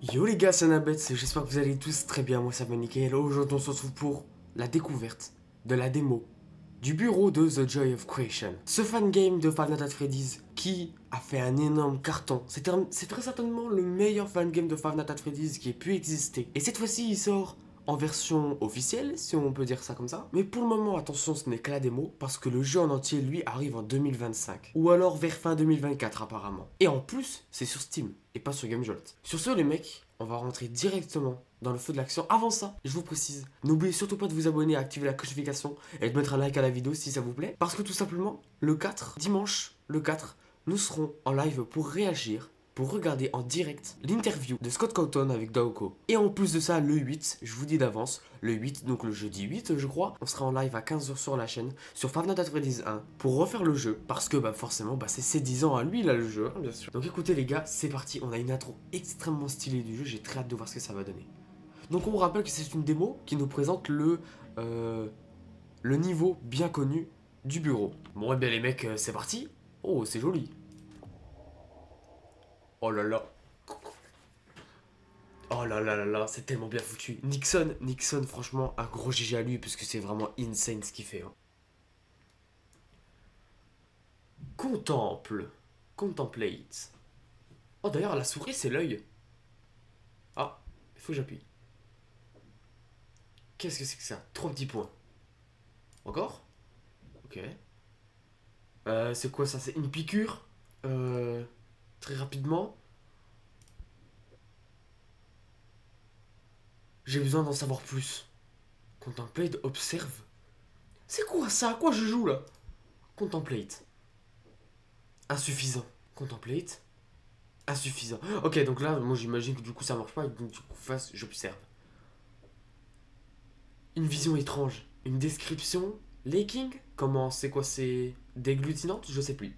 Yo les gars, c'est Nabet, j'espère que vous allez tous très bien, moi ça va nickel. Aujourd'hui on se retrouve pour la découverte de la démo du bureau de The Joy of Creation. Ce fan game de Five Nights at Freddy's qui a fait un énorme carton. C'est très certainement le meilleur fan game de Five Nights at Freddy's qui ait pu exister. Et cette fois-ci il sort en version officielle, si on peut dire ça comme ça. Mais pour le moment, attention, ce n'est que la démo, parce que le jeu en entier, lui, arrive en 2025. Ou alors vers fin 2024 apparemment. Et en plus, c'est sur Steam, et pas sur GameJolt. Sur ce les mecs, on va rentrer directement dans le feu de l'action. Avant ça, je vous précise, n'oubliez surtout pas de vous abonner, activer la notification et de mettre un like à la vidéo si ça vous plaît. Parce que tout simplement, le 4, dimanche, le 4, nous serons en live pour réagir, pour regarder en direct l'interview de Scott Cawthon avec Daoko. Et en plus de ça, le 8, je vous dis d'avance, le 8, donc le jeudi 8 je crois, on sera en live à 15h sur la chaîne, sur Five Nights at Freddy's 1, pour refaire le jeu, parce que forcément, c'est ses 10 ans à lui là le jeu, hein, bien sûr. Donc écoutez les gars, c'est parti, on a une intro extrêmement stylée du jeu, j'ai très hâte de voir ce que ça va donner. Donc on vous rappelle que c'est une démo qui nous présente le niveau bien connu du bureau. Bon et bien les mecs, c'est parti. Oh c'est joli. Oh là là. Oh là là là là, c'est tellement bien foutu. Nixon, franchement, un gros GG à lui, parce que c'est vraiment insane ce qu'il fait. Hein. Contemplate. Oh d'ailleurs, la souris, c'est l'œil. Ah, il faut que j'appuie. Qu'est-ce que c'est que ça? 3 petits points. Encore? Ok. C'est quoi ça? C'est une piqûre? Très rapidement. J'ai besoin d'en savoir plus. Contemplate, observe. C'est quoi ça? À quoi je joue là? Contemplate. Insuffisant. Contemplate. Insuffisant. Ok, donc là, moi j'imagine que du coup ça marche pas et donc du coup, j'observe. Une vision étrange. Une description. Leaking. Comment? C'est quoi? C'est déglutinante? Je sais plus.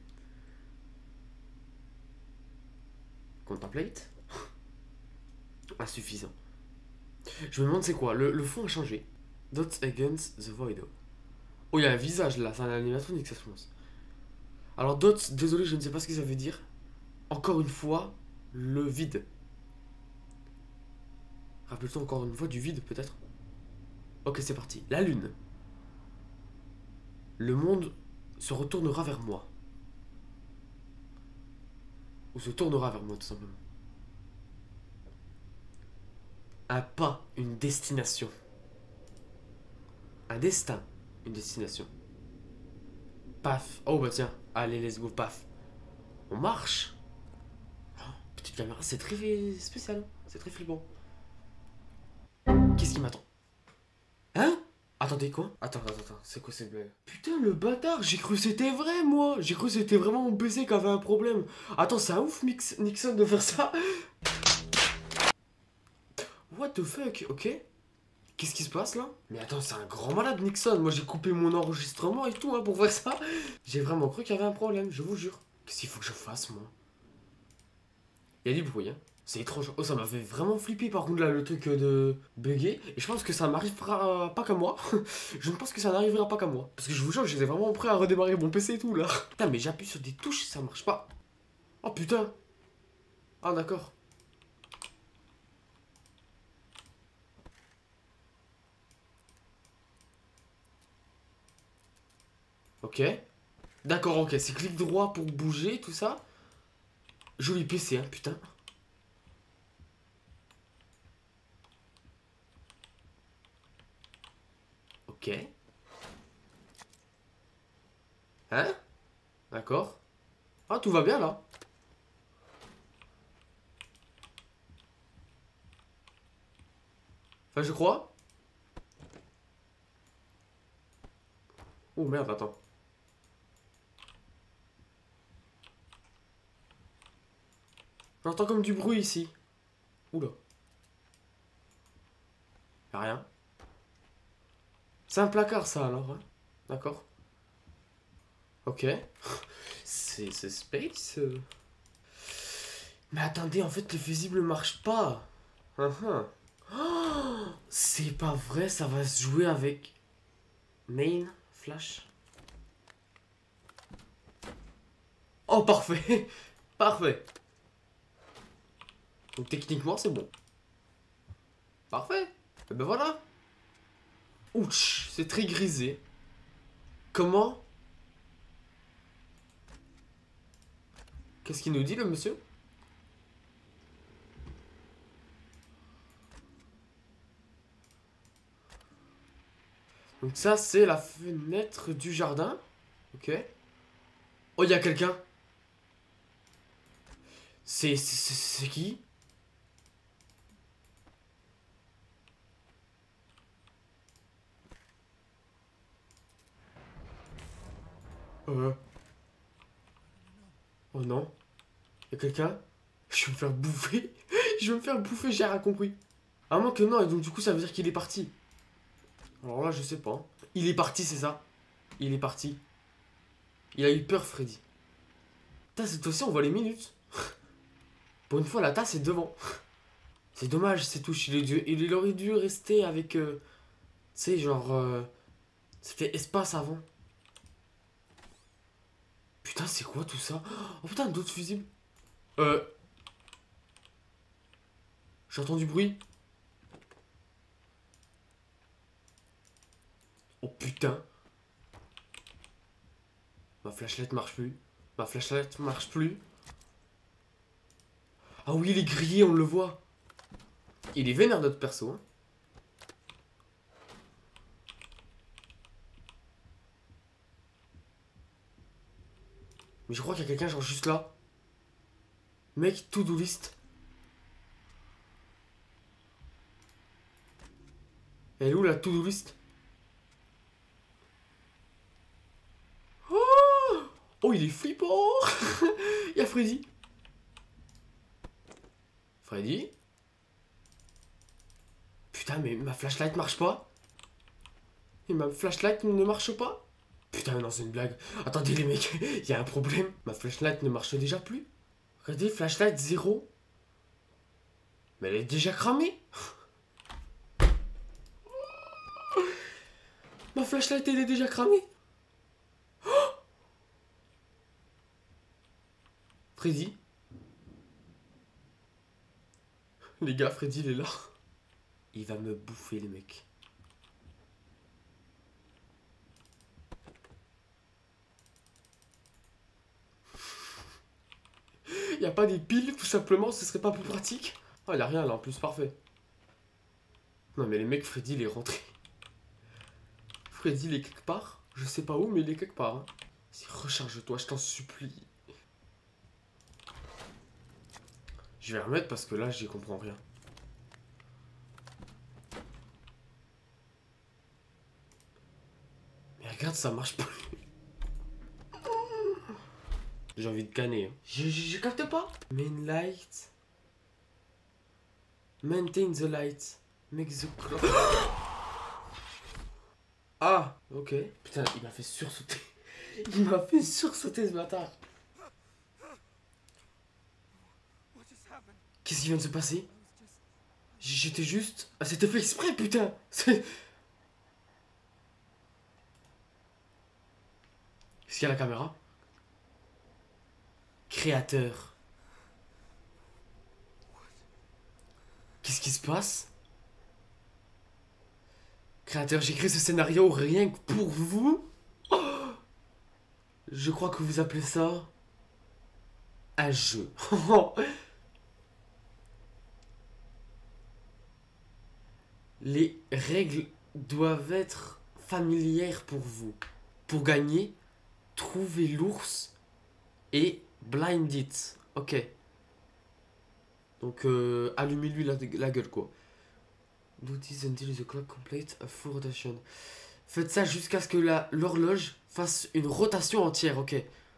Contemplate. Insuffisant. Je me demande c'est quoi. Le fond a changé. Dots against the void. Oh, il y a un visage là. C'est un animatronique, ça se pense. Alors, dots, désolé, je ne sais pas ce que ça veut dire. Encore une fois, le vide. Rappelle-toi encore une fois du vide, peut-être. Ok, c'est parti. La lune. Le monde se retournera vers moi. Ou se tournera vers moi, tout simplement. Un pas, une destination. Un destin, une destination. Paf. Oh bah tiens, allez, let's go, paf. On marche. Oh, petite caméra, c'est très spécial. C'est très flippant. Qu'est-ce qui m'attend? Hein? Attendez, quoi? Attends, c'est quoi cette blague? Putain, le bâtard, j'ai cru que c'était vrai, moi. J'ai cru que c'était vraiment mon PC qui avait un problème. Attends, c'est un ouf, Nixon, de faire ça. What the fuck? Ok. Qu'est-ce qui se passe là? Mais attends, c'est un grand malade, Nixon. Moi, j'ai coupé mon enregistrement et tout hein, pour faire ça. J'ai vraiment cru qu'il y avait un problème, je vous jure. Qu'est-ce qu'il faut que je fasse, moi? Il y a du bruit, hein. C'est étrange. Oh, ça m'avait vraiment flippé par contre là, le truc de bugger. Et je pense que ça m'arrivera pas qu'à moi. Je ne pense que ça n'arrivera pas qu'à moi. Parce que je vous jure, j'étais vraiment prêt à redémarrer mon PC et tout là. Putain, mais j'appuie sur des touches, ça marche pas. Oh putain. Ah, d'accord. Ok. D'accord, ok. C'est clic droit pour bouger, tout ça. Joli PC, hein, putain. Ok. Hein? D'accord. Ah, tout va bien là. Enfin, je crois. Oh merde, attends. J'entends comme du bruit ici. Oula. Y'a rien. C'est un placard ça alors, hein? D'accord. Ok. C'est space. Mais attendez, en fait le fusible marche pas. Oh, c'est pas vrai, ça va se jouer avec main, flash. Oh parfait. Parfait. Donc techniquement, c'est bon. Parfait. Et ben voilà. Ouch, c'est très grisé. Comment? Qu'est-ce qu'il nous dit, le monsieur? Donc ça, c'est la fenêtre du jardin. Ok. Oh, il y a quelqu'un. C'est qui? Euh... Oh non. Il y a quelqu'un? Je vais me faire bouffer. Je vais me faire bouffer, j'ai rien compris. À moins que non, et donc du coup, ça veut dire qu'il est parti. Alors là, je sais pas. Il est parti, c'est ça? Il est parti. Il a eu peur, Freddy. Putain, cette fois-ci, on voit les minutes. Pour une fois, la tasse est devant. C'est dommage, c'est tout. Il aurait dû rester avec... tu sais, genre... c'était espace avant. Putain, c'est quoi tout ça? Oh putain, d'autres fusibles. J'entends du bruit. Oh putain. Ma flashlight marche plus. Ma flashlight marche plus. Ah oui, il est grillé, on le voit. Il est vénère, notre perso. Hein. Mais je crois qu'il y a quelqu'un, genre juste là. Mec, to-do list. Elle est où la to-do list? Oh, oh, il est flippant. Il y a Freddy. Freddy? Putain, mais ma flashlight marche pas. Et ma flashlight ne marche pas. Putain, non, c'est une blague. Attendez, les mecs, il y a un problème. Ma flashlight ne marche déjà plus. Regardez, flashlight 0. Mais elle est déjà cramée. Ma flashlight, elle est déjà cramée. Oh, Freddy. Les gars, Freddy, il est là. Il va me bouffer, les mecs. Y a pas des piles, tout simplement, ce serait pas plus pratique? Oh, y a rien là, en plus, parfait. Non, mais les mecs, Freddy, il est rentré. Freddy, il est quelque part. Je sais pas où, mais il est quelque part. Hein. Recharge-toi, je t'en supplie. Je vais remettre parce que là, j'y comprends rien. Mais regarde, ça marche plus. J'ai envie de canner. Hein. Je capte pas. Main light. Maintain the light. Make the clock. Ah, ok. Putain, il m'a fait sursauter. Il m'a fait sursauter ce bâtard. Qu'est-ce qui vient de se passer? J'étais juste... Ah, c'était fait exprès, putain. Est-ce qu'il y a la caméra? Créateur. Qu'est-ce qui se passe? Créateur, j'ai créé ce scénario rien que pour vous. Oh, je crois que vous appelez ça un jeu. Les règles doivent être familières pour vous. Pour gagner, trouvez l'ours et blind it. Ok. Donc, allumez-lui la gueule, quoi. Do this until the clock complete a full rotation. Faites ça jusqu'à ce que l'horloge fasse une rotation entière, ok.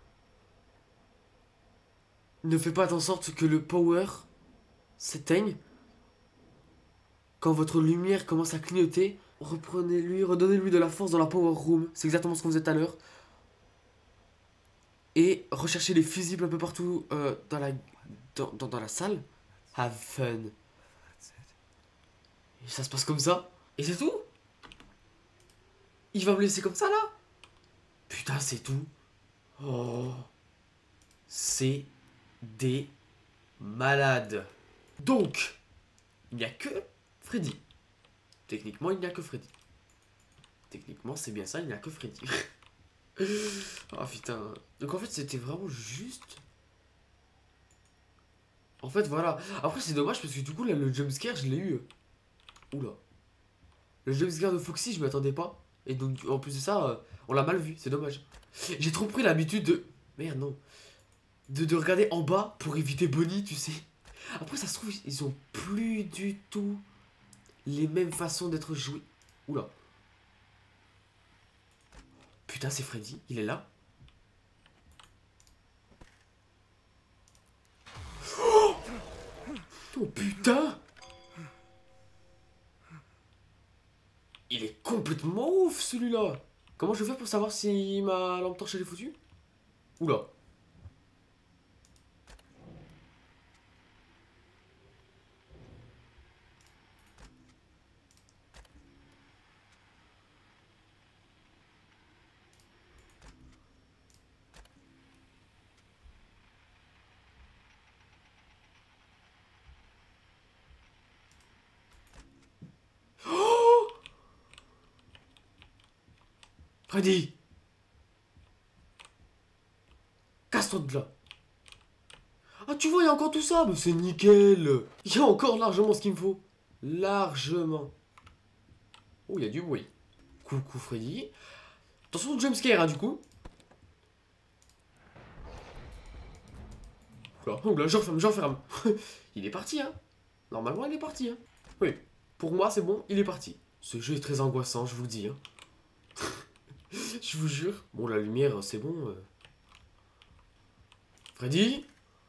Ne faites pas en sorte que le power s'éteigne. Quand votre lumière commence à clignoter, reprenez-lui, redonnez-lui de la force dans la power room. C'est exactement ce qu'on faisait tout à l'heure. Et recherchez les fusibles un peu partout dans la salle. Have fun. Et ça se passe comme ça. Et c'est tout. Il va me laisser comme ça là. Putain, c'est tout. Oh. C'est des malades. Donc, il n'y a que Freddy. Techniquement, il n'y a que Freddy. Techniquement, c'est bien ça, il n'y a que Freddy. Oh putain. Donc en fait, c'était vraiment juste... En fait, voilà. Après, c'est dommage parce que du coup, là, le jumpscare, je l'ai eu. Oula. Le jumpscare de Foxy, je m'y attendais pas. Et donc, en plus de ça, on l'a mal vu, c'est dommage. J'ai trop pris l'habitude de... Merde, non. De regarder en bas pour éviter Bonnie, tu sais. Après, ça se trouve, ils ont plus du tout les mêmes façons d'être joués. Oula. Putain, c'est Freddy, il est là. Oh putain! Il est complètement ouf celui-là! Comment je fais pour savoir si ma lampe torche elle est foutue? Oula. Oh! Freddy! Casse-toi de là! Ah tu vois, il y a encore tout ça, mais c'est nickel! Il y a encore largement ce qu'il me faut. Largement. Oh, il y a du bruit. Coucou Freddy. Attention au jumpscare, hein, du coup. Oula, oula, j'enferme. Il est parti, hein. Normalement, il est parti, hein. Oui, pour moi, c'est bon, il est parti. Ce jeu est très angoissant, je vous le dis, hein. Je vous jure. Bon, la lumière, c'est bon. Freddy?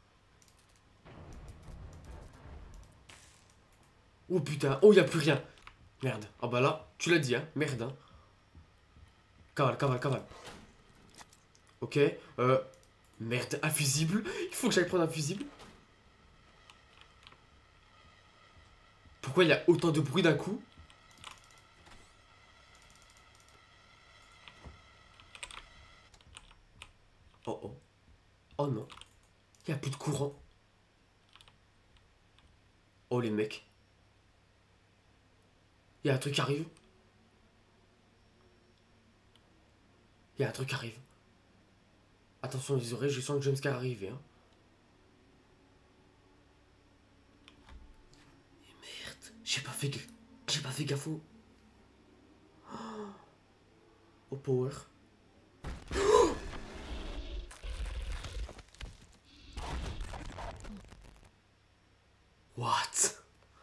Oh putain, oh, il a plus rien. Merde. Ah bah là, tu l'as dit, hein. Merde, hein. Cavale, cavale, cavale. Ok, merde, un fusible. Il faut que j'aille prendre un fusible. Pourquoi il y a autant de bruit d'un coup? Oh oh. Oh non. Il n'y a plus de courant. Oh les mecs. Il y a un truc qui arrive. Il y a un truc qui arrive. Attention les oreilles, je sens le jumpscare arriver, hein. Merde. J'ai pas fait gaffe au... Au power. What?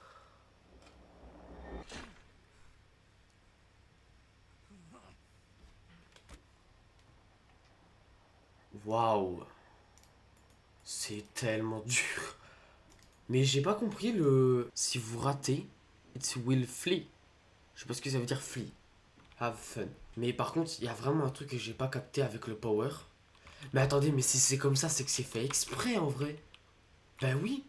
Waouh. C'est tellement dur. Mais j'ai pas compris le... Si vous ratez, it will flee. Je sais pas ce que ça veut dire flee. Have fun. Mais par contre, il y a vraiment un truc que j'ai pas capté avec le power. Mais attendez, mais si c'est comme ça, c'est que c'est fait exprès en vrai. Ben oui.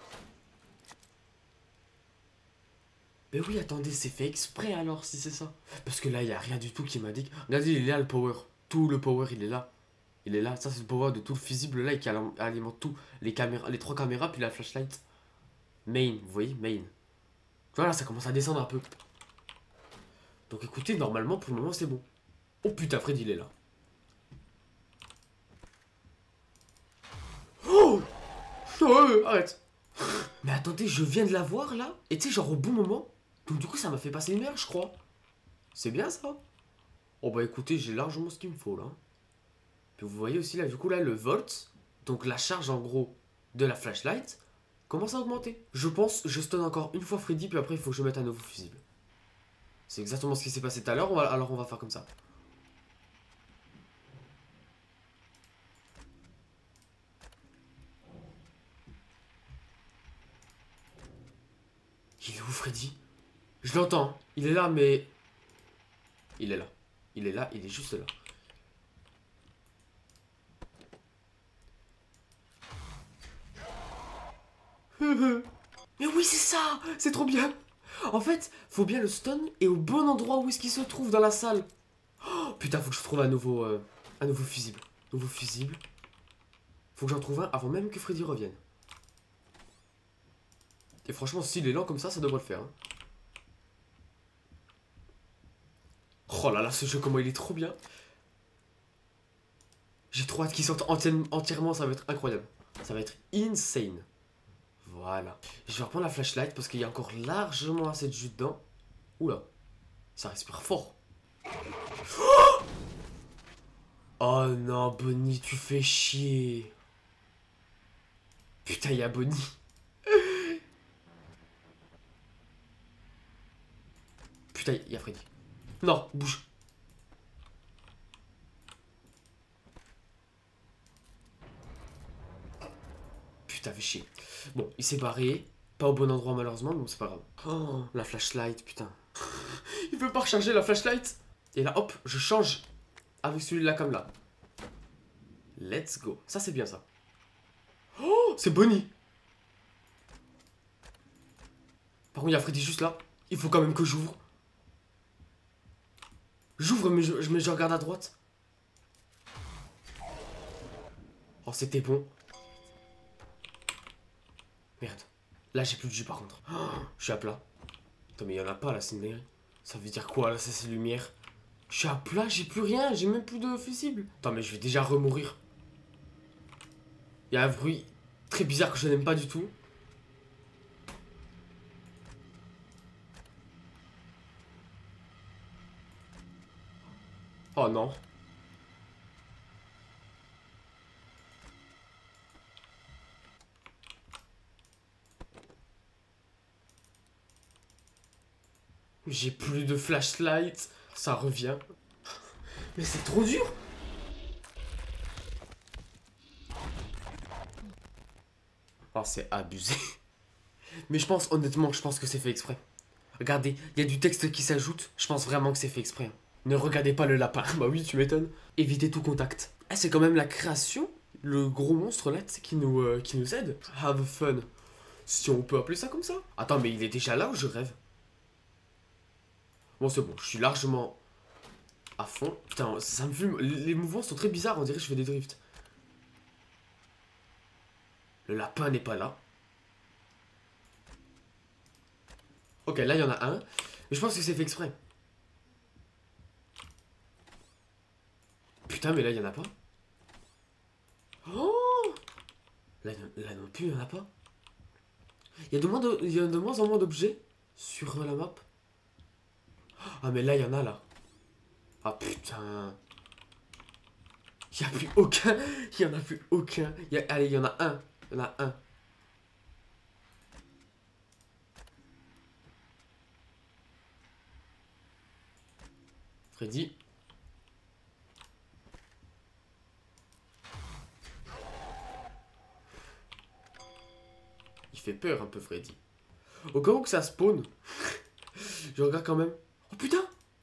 Ben oui, attendez, c'est fait exprès alors si c'est ça. Parce que là, il y a rien du tout qui m'indique. Regardez, il est là le power. Tout le power, il est là. Il est là. Ça, c'est le power de tout le fusible là et qui alimente tout. Les caméras, les 3 caméras, puis la flashlight. Main, vous voyez, main. Voilà, ça commence à descendre un peu. Donc écoutez, normalement, pour le moment, c'est bon. Oh putain, Fred, il est là. Oh! Oh, arrête. Mais attendez, je viens de la voir là. Et tu sais, genre au bon moment. Donc du coup, ça m'a fait passer une heure, je crois. C'est bien ça. Oh bah écoutez, j'ai largement ce qu'il me faut là. Puis vous voyez aussi là, du coup là, le volt. Donc la charge en gros de la flashlight commence à augmenter. Je pense, je stun encore une fois Freddy, puis après il faut que je mette un nouveau fusible. C'est exactement ce qui s'est passé tout à l'heure, alors on va faire comme ça. Il est où Freddy? Je l'entends, hein. Il est là mais... Il est là. Il est là, il est juste là. Mais oui c'est ça. C'est trop bien. En fait, faut bien le stun et au bon endroit où est-ce qu'il se trouve dans la salle. Oh, putain, faut que je trouve un nouveau fusible. Nouveau fusible. Faut que j'en trouve un avant même que Freddy revienne. Et franchement, s'il est lent comme ça devrait le faire. Hein. Oh là là, ce jeu, comment il est trop bien. J'ai trop hâte qu'il sorte entièrement, ça va être incroyable. Ça va être insane. Voilà. Je vais reprendre la flashlight parce qu'il y a encore largement assez de jus dedans. Oula, ça respire fort. Oh non, Bonnie, tu fais chier. Putain, il y a Bonnie. Putain, il y a Freddy. Non, bouge. Putain, fait chier. Bon, il s'est barré. Pas au bon endroit malheureusement, mais bon, c'est pas grave. Oh, la flashlight, putain. Il peut pas recharger la flashlight. Et là, hop, je change avec celui-là comme là. Let's go. Ça, c'est bien ça. Oh, c'est Bonnie. Par contre, il y a Freddy juste là. Il faut quand même que j'ouvre. J'ouvre, mais je regarde à droite. Oh, c'était bon. Merde. Là, j'ai plus de jus par contre. Oh, je suis à plat. Attends, mais il y en a pas là, c'est une mairie. Ça veut dire quoi là, ça c'est lumière? Je suis à plat, j'ai plus rien, j'ai même plus de fusible. Attends, mais je vais déjà remourir. Il y a un bruit très bizarre que je n'aime pas du tout. Oh non. J'ai plus de flashlight. Ça revient. Mais c'est trop dur. Oh, c'est abusé. Mais honnêtement, je pense que c'est fait exprès. Regardez, il y a du texte qui s'ajoute. Je pense vraiment que c'est fait exprès. Ne regardez pas le lapin. Bah oui, tu m'étonnes. Évitez tout contact. Ah, c'est quand même la création, le gros monstre là, qui nous aide. Have fun. Si on peut appeler ça comme ça. Attends, mais il est déjà là ou je rêve? Bon, c'est bon, je suis largement à fond. Putain, ça me fume. Les mouvements sont très bizarres, on dirait que je fais des drifts. Le lapin n'est pas là. Ok, là il y en a un. Mais je pense que c'est fait exprès. Putain, mais là il y en a pas. Oh, là non plus, il y en a pas. Il y a de moins en moins d'objets sur la map. Ah, mais là il y en a là. Ah putain. Il n'y a plus aucun. Il y en a plus aucun. Allez, il y en a un. Il y en a un. Freddy. Il fait peur un peu, Freddy. Au cas où que ça spawn. Je regarde quand même. Oh putain.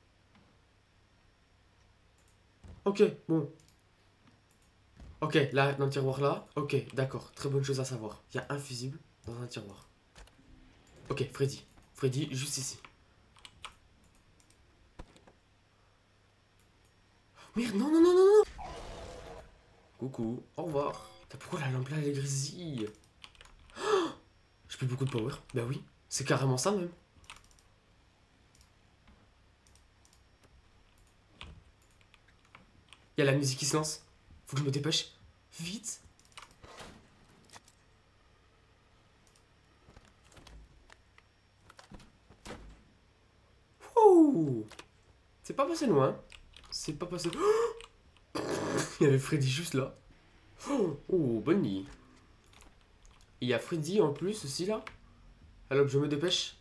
Ok, bon. Ok, là, dans le tiroir là. Ok, d'accord. Très bonne chose à savoir. Il y a un fusible dans un tiroir. Ok, Freddy. Freddy, juste ici. Merde, non, non, non, non, non. Coucou, au revoir. Pourquoi la lampe là, elle est grésille? Oh, j'ai plus beaucoup de power. Bah oui, c'est carrément ça même. Il y a la musique qui se lance. Faut que je me dépêche. Vite. Ouh. C'est pas passé loin. C'est pas passé... Oh, il y avait Freddy juste là. Oh, Bonnie. Il y a Freddy en plus aussi là. Alors je me dépêche.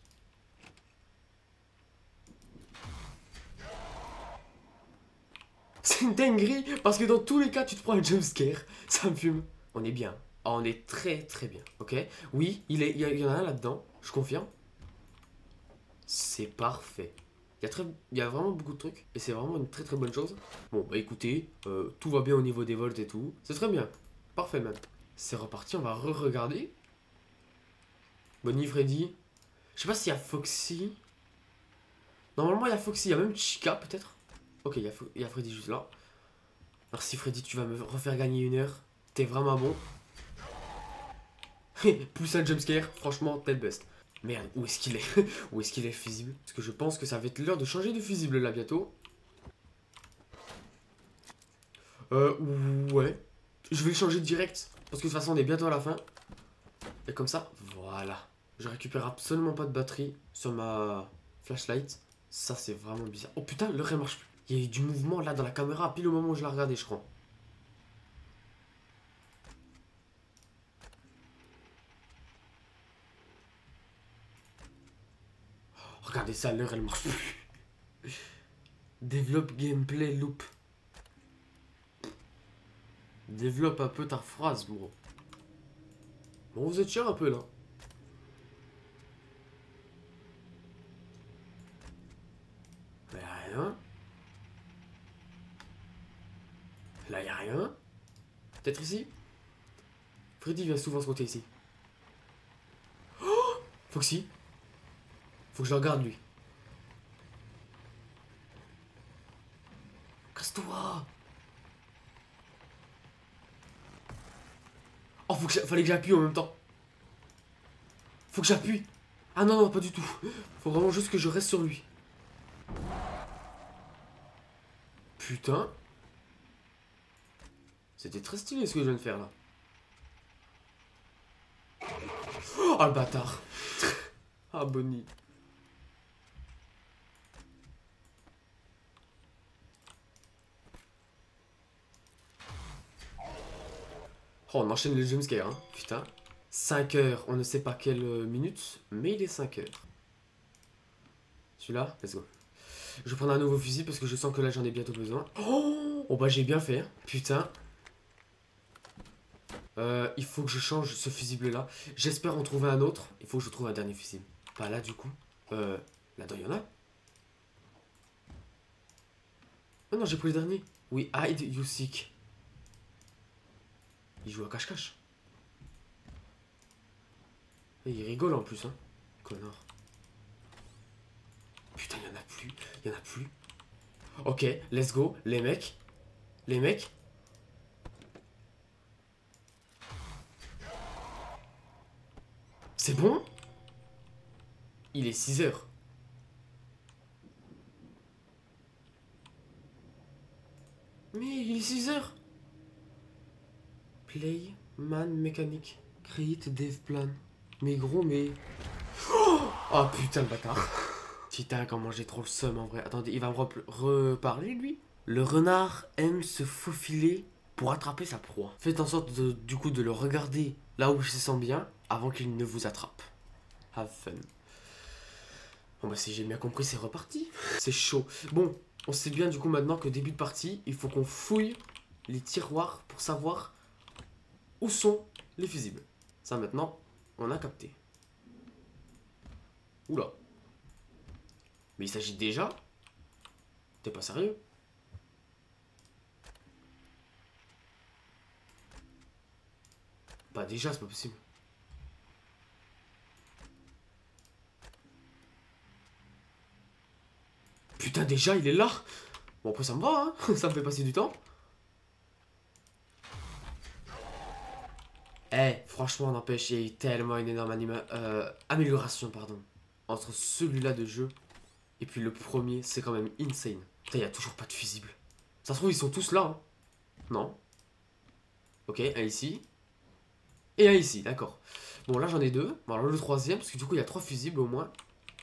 C'est une dinguerie parce que dans tous les cas tu te prends un jumpscare. Ça me fume. On est bien. Ah, on est très très bien. Ok. Oui, il y en a un là-dedans. Je confirme. C'est parfait. Il y a vraiment beaucoup de trucs et c'est vraiment une très très bonne chose. Bon bah écoutez, tout va bien au niveau des volts et tout. C'est très bien. Parfait même. C'est reparti, on va re-regarder. Bonnie, Freddy. Je sais pas s'il y a Foxy. Normalement il y a Foxy, il y a même Chica peut-être. Ok, il y a Freddy juste là. Merci Freddy, tu vas me refaire gagner une heure. T'es vraiment bon. Plus un jumpscare, franchement, t'es le best. Merde, où est-ce qu'il est, où est-ce qu'il est fusible? Parce que je pense que ça va être l'heure de changer de fusible là bientôt. Ouais. Je vais le changer direct. Parce que de toute façon, on est bientôt à la fin. Et comme ça, voilà. Je récupère absolument pas de batterie sur ma flashlight. Ça, c'est vraiment bizarre. Oh putain, l'heure elle marche plus. Il y a eu du mouvement là dans la caméra pile au moment où je la regardais, je crois. Oh, regardez ça, l'heure elle marche plus. Développe gameplay loop. Développe un peu ta phrase, bro. Bon, vous êtes cher un peu là. Là, y'a rien. Là, y'a rien. Peut-être ici. Freddy vient souvent se compter ici. Oh, Foxy. Faut que je le regarde, lui. Casse-toi. Oh, fallait que j'appuie en même temps. Faut que j'appuie. Ah non, non, pas du tout. Faut vraiment juste que je reste sur lui. Putain. C'était très stylé ce que je viens de faire là. Oh, le bâtard. Ah, Bonnie. Oh, on enchaîne les jumpscares, hein. Putain. 5 heures, on ne sait pas quelle minute, mais il est 5 heures. Celui-là, let's go. Je vais prendre un nouveau fusil parce que je sens que là j'en ai bientôt besoin. Oh bah j'ai bien fait, hein. Putain. Il faut que je change ce fusible là. J'espère en trouver un autre. Il faut que je trouve un dernier fusible. Pas là du coup. Là-dedans il y en a. Oh non, j'ai pris le dernier. Oui, hide you seek. Il joue à cache-cache. Et il rigole en plus, hein. Connard. Putain, il y en a plus. Il y en a plus. Ok, let's go. Les mecs. Les mecs. C'est bon? Il est 6 heures. Mais il est 6 heures. Play, man, mécanique. Create, dev plan. Mais gros, mais... Oh putain, le bâtard. Putain, comment j'ai trop le seum en vrai. Attendez, il va me reparler lui. Le renard aime se faufiler pour attraper sa proie. Faites en sorte du coup de le regarder là où il se sent bien avant qu'il ne vous attrape. Have fun. Bon bah si j'ai bien compris, c'est reparti. C'est chaud. Bon, on sait bien du coup maintenant que début de partie, il faut qu'on fouille les tiroirs pour savoir où sont les fusibles. Ça maintenant, on a capté. Oula. Mais il s'agit déjà? T'es pas sérieux? Bah déjà, c'est pas possible. Putain, déjà, il est là. Bon, après, ça me va, hein. Ça me fait passer du temps. Eh, franchement, n'empêche, il y a eu tellement une énorme amélioration, pardon, entre celui-là de jeu et puis le premier, c'est quand même insane. Putain, il n'y a toujours pas de fusible. Ça se trouve, ils sont tous là, hein. Non. Ok, un ici. Et un ici, d'accord. Bon, là, j'en ai deux. Bon, alors le troisième, parce que du coup, il y a 3 fusibles au moins.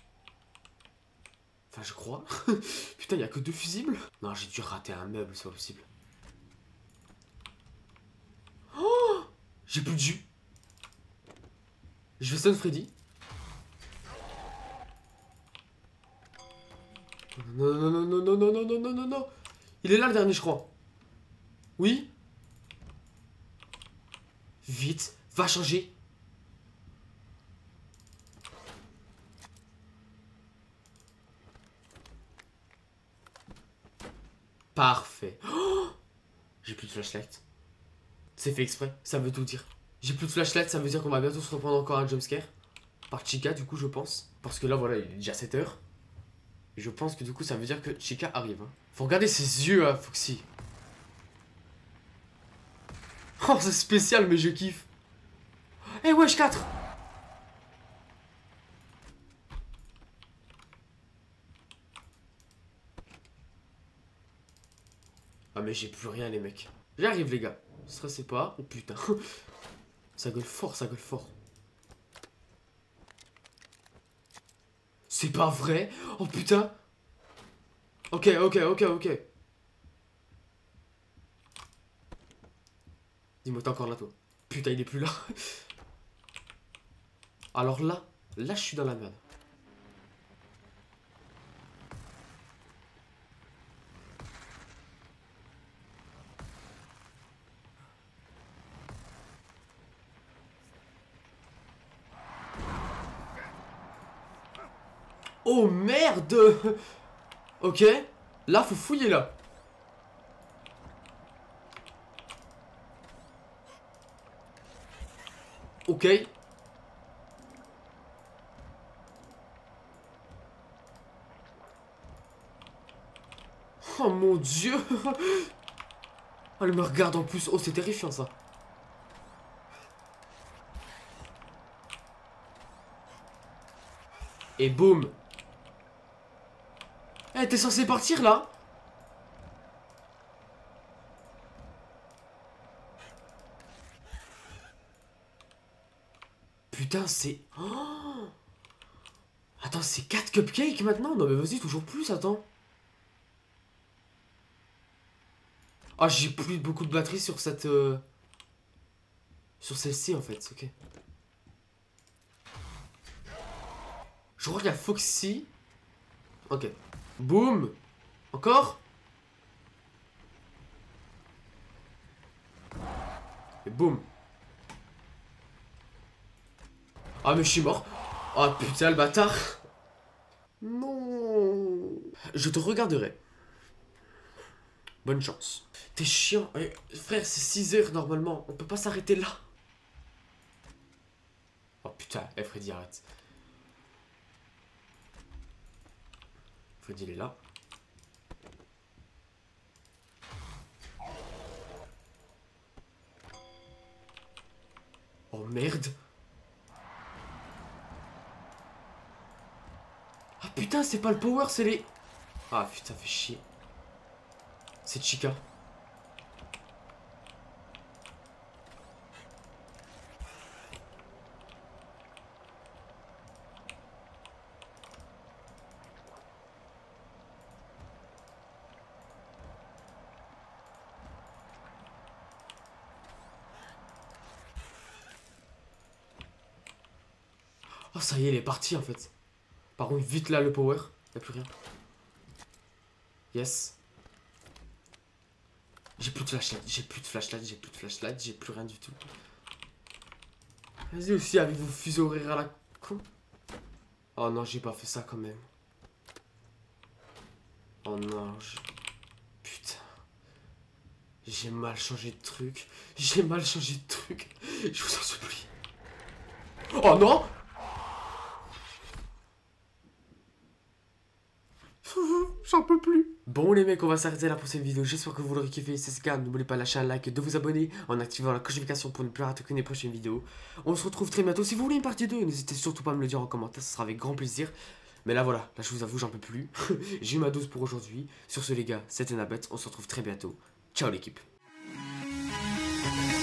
Enfin, je crois. Putain, il n'y a que 2 fusibles. Non, j'ai dû rater un meuble, c'est pas possible. Oh, j'ai plus de jus. Je vais stun Freddy. Non, non, non, non, non, non, non, non, non, non, non. Il est là le dernier, je crois. Oui. Vite, va changer. Parfait. Oh, j'ai plus de flashlight. C'est fait exprès, ça veut tout dire. J'ai plus de flashlight, ça veut dire qu'on va bientôt se reprendre encore un jumpscare. Par Chica, du coup, je pense. Parce que là, voilà, il est déjà 7 heures. Et je pense que du coup, ça veut dire que Chica arrive. Hein. Faut regarder ses yeux, hein, Foxy. Oh, c'est spécial, mais je kiffe. Eh, wesh, 4. Ah mais j'ai plus rien les mecs. J'arrive les gars. Stressez pas. Oh putain. Ça gueule fort, ça gueule fort. C'est pas vrai. Oh putain. Ok. Dis-moi t'es encore là toi. Putain il est plus là. Alors là je suis dans la merde. Oh merde. Ok. Là faut fouiller là. Ok. Oh mon dieu. Oh, elle me regarde en plus. Oh c'est terrifiant ça. Et boum. Eh t'es censé partir là? Putain c'est... Oh, attends c'est 4 cupcakes maintenant? Non mais vas-y toujours plus attends. Ah j'ai plus beaucoup de batterie sur cette... Sur celle-ci en fait, ok. Je crois qu'il y a Foxy. Ok. Boum. Encore. Et boum. Ah mais je suis mort. Ah putain le bâtard. Non. Je te regarderai. Bonne chance. T'es chiant. Eh, frère c'est 6 heures normalement. On peut pas s'arrêter là. Oh putain. Eh Freddy arrête. Freddy il est là. Oh merde. Ah putain c'est pas le power c'est les... Ah putain fait chier. C'est Chica. Oh ça y est elle est partie en fait. Par contre vite là le power. Y'a plus rien. Yes. J'ai plus de flashlight, j'ai plus de flashlight, j'ai plus de flashlight, j'ai plus rien du tout. Vas-y aussi avec vos fuseaux horaires à la con. Oh non, j'ai pas fait ça quand même. Oh non, putain. J'ai mal changé de truc. J'ai mal changé de truc. Je vous en supplie. Oh non. J'en peux plus. Bon les mecs, on va s'arrêter là pour cette vidéo. J'espère que vous l'aurez kiffé. Si c'est le cas, n'oubliez pas de lâcher un like, de vous abonner en activant la cloche de notification pour ne plus rater aucune des prochaines vidéos. On se retrouve très bientôt. Si vous voulez une partie 2, n'hésitez surtout pas à me le dire en commentaire, ce sera avec grand plaisir. Mais là voilà, là je vous avoue, j'en peux plus. J'ai eu ma dose pour aujourd'hui. Sur ce les gars, c'était Nabet, on se retrouve très bientôt. Ciao l'équipe.